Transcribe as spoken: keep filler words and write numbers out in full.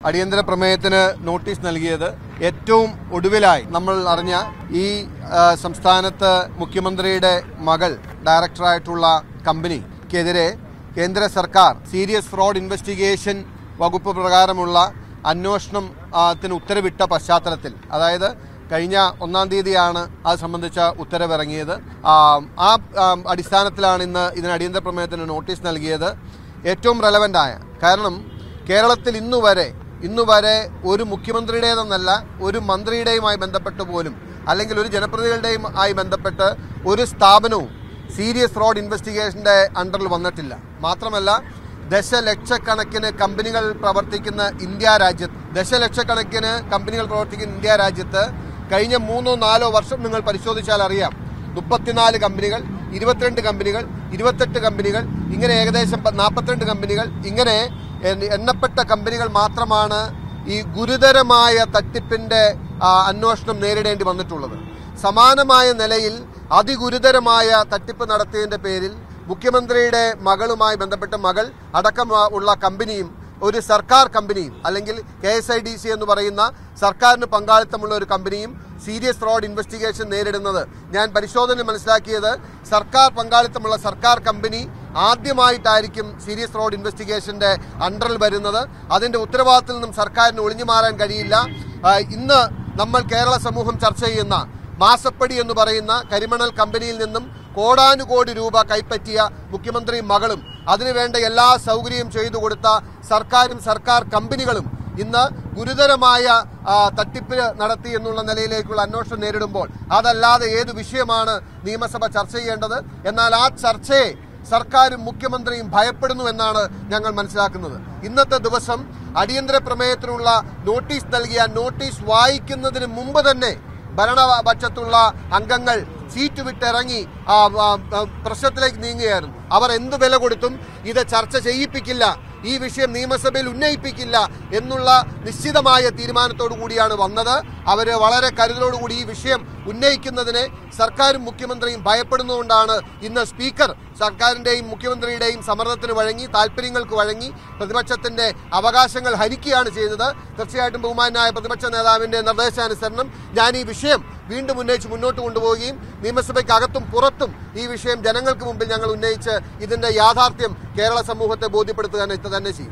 അടിയന്തര പ്രമേയത്തിന് നോട്ടീസ് നൽകിയത് ഏറ്റവും ഒടുവിലായി നമ്മൾ അറിഞ്ഞ ഈ സംസ്ഥാനത്ത് മുഖ്യമന്ത്രിയുടെ മകൾ ഡയറക്ടറായിട്ടുള്ള കമ്പനിക്കെതിരെ കേന്ദ്ര സർക്കാർ സീരിയസ് ഫ്രോഡ് ഇൻവെസ്റ്റിഗേഷൻ വകുപ്പ് പ്രകാരമുള്ള അന്വേഷണത്തിന് ഉത്തരവിട്ട പശ്ചാത്തലത്തിൽ, അതായത് കഴിഞ്ഞ ഒന്നാം തീയതിയാണ് അത് സംബന്ധിച്ച ഉത്തരവിറങ്ങിയത്. ആ അടിസ്ഥാനത്തിലാണ് ഇന്ന് ഇതിന് അടിയന്തര പ്രമേയത്തിന് നോട്ടീസ് നൽകിയത്. ഏറ്റവും റെലവൻ്റായ കാരണം കേരളത്തിൽ ഇന്നുവരെ ഇന്നുവരെ ഒരു മുഖ്യമന്ത്രിയുടേതെന്നല്ല ഒരു മന്ത്രിയുടെയുമായി ബന്ധപ്പെട്ട് പോലും അല്ലെങ്കിൽ ഒരു ജനപ്രതിനിധികളുടെയും ആയി ബന്ധപ്പെട്ട് ഒരു സ്ഥാപനവും സീരിയസ് ഫ്രോഡ് ഇൻവെസ്റ്റിഗേഷൻ്റെ അണ്ടറിൽ വന്നിട്ടില്ല. മാത്രമല്ല ദശലക്ഷക്കണക്കിന് കമ്പനികൾ പ്രവർത്തിക്കുന്ന ഇന്ത്യ രാജ്യത്ത് ദശലക്ഷക്കണക്കിന് കമ്പനികൾ പ്രവർത്തിക്കുന്ന ഇന്ത്യ രാജ്യത്ത് കഴിഞ്ഞ മൂന്നോ നാലോ വർഷം നിങ്ങൾ പരിശോധിച്ചാൽ അറിയാം, മുപ്പത്തിനാല് കമ്പനികൾ, ഇരുപത്തിരണ്ട് കമ്പനികൾ, ഇരുപത്തെട്ട് കമ്പനികൾ, ഇങ്ങനെ ഏകദേശം നാൽപ്പത്തിരണ്ട് കമ്പനികൾ, ഇങ്ങനെ എണ്ണപ്പെട്ട കമ്പനികൾ മാത്രമാണ് ഈ ഗുരുതരമായ തട്ടിപ്പിന്റെ അന്വേഷണം നേരിടേണ്ടി വന്നിട്ടുള്ളത്. സമാനമായ നിലയിൽ അതിഗുരുതരമായ തട്ടിപ്പ് നടത്തിയതിന്റെ പേരിൽ മുഖ്യമന്ത്രിയുടെ മകളുമായി ബന്ധപ്പെട്ട മകൾ അടക്കം ഉള്ള കമ്പനിയും ഒരു സർക്കാർ കമ്പനിയും അല്ലെങ്കിൽ K S I D C എന്ന് പറയുന്ന സർക്കാരിന് പങ്കാളിത്തമുള്ള ഒരു കമ്പനിയും സീരിയസ് ഫ്രോഡ് ഇൻവെസ്റ്റിഗേഷൻ നേരിടുന്നത് ഞാൻ പരിശോധന മനസ്സിലാക്കിയത് സർക്കാർ പങ്കാളിത്തമുള്ള സർക്കാർ കമ്പനി ആദ്യമായിട്ടായിരിക്കും സീരിയസ് ഫ്രോഡ് ഇൻവെസ്റ്റിഗേഷന്റെ അണ്ടറിൽ വരുന്നത്. അതിന്റെ ഉത്തരവാദിത്തത്തിൽ നിന്നും സർക്കാരിന് ഒളിഞ്ഞു മാറാൻ കഴിയില്ല. ഇന്ന് നമ്മൾ കേരള സമൂഹം ചർച്ച ചെയ്യുന്ന മാസപ്പടി എന്ന് പറയുന്ന കരിമണൽ കമ്പനിയിൽ നിന്നും കോടാനുകോടി രൂപ കൈപ്പറ്റിയ മുഖ്യമന്ത്രി മകളും അതിനുവേണ്ട എല്ലാ സൗകര്യവും ചെയ്തു കൊടുത്ത സർക്കാരും സർക്കാർ കമ്പനികളും ഇന്ന് ഗുരുതരമായ തട്ടിപ്പ് നടത്തി എന്നുള്ള നിലയിലേക്കുള്ള അന്വേഷണം നേരിടുമ്പോൾ അതല്ലാതെ ഏത് വിഷയമാണ് നിയമസഭ ചർച്ച ചെയ്യേണ്ടത്? എന്നാൽ ആ ചർച്ചയെ സർക്കാരും മുഖ്യമന്ത്രിയും ഭയപ്പെടുന്നു എന്നാണ് ഞങ്ങൾ മനസ്സിലാക്കുന്നത്. ഇന്നത്തെ ദിവസം അടിയന്തര പ്രമേയത്തിനുള്ള നോട്ടീസ് നൽകിയ നോട്ടീസ് വായിക്കുന്നതിന് മുമ്പ് തന്നെ ഭരണപക്ഷത്തുള്ള അംഗങ്ങൾ സീറ്റ് വിട്ടിറങ്ങി പ്രശ്നത്തിലേക്ക് നീങ്ങുകയായിരുന്നു. അവർ എന്ത് വില കൊടുത്തും ഇത് ചർച്ച ചെയ്യിപ്പിക്കില്ല, ഈ വിഷയം നിയമസഭയിൽ ഉന്നയിപ്പിക്കില്ല എന്നുള്ള നിശ്ചിതമായ തീരുമാനത്തോടു കൂടിയാണ് വന്നത്. അവർ വളരെ കരുതലോടുകൂടി ഈ വിഷയം ഉന്നയിക്കുന്നതിനെ സർക്കാരും മുഖ്യമന്ത്രിയും ഭയപ്പെടുന്നതുകൊണ്ടാണ് ഇന്ന് സ്പീക്കർ സർക്കാരിന്റെയും മുഖ്യമന്ത്രിയുടെയും സമ്മർദ്ദത്തിന് വഴങ്ങി, താല്പര്യങ്ങൾക്ക് വഴങ്ങി പ്രതിപക്ഷത്തിന്റെ അവകാശങ്ങൾ ഹരിക്കുകയാണ് ചെയ്തത്. തീർച്ചയായിട്ടും ബഹുമാനായ പ്രതിപക്ഷ നേതാവിന്റെ നിർദ്ദേശാനുസരണം ഞാൻ ഈ വിഷയം വീണ്ടും ഉന്നയിച്ച് മുന്നോട്ട് കൊണ്ടുപോവുകയും നിയമസഭയ്ക്ക് അകത്തും പുറത്തും ഈ വിഷയം ജനങ്ങൾക്ക് മുമ്പിൽ ഞങ്ങൾ ഉന്നയിച്ച് ഇതിന്റെ യാഥാർത്ഥ്യം കേരള സമൂഹത്തെ ബോധ്യപ്പെടുത്തുക തന്നെ ചെയ്യും.